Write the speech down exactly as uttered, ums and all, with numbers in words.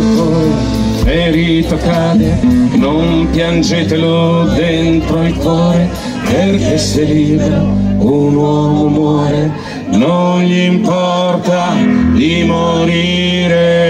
poi ferito cade, non piangetelo dentro il cuore, perché se libero un uomo muore, non gli importa di morire.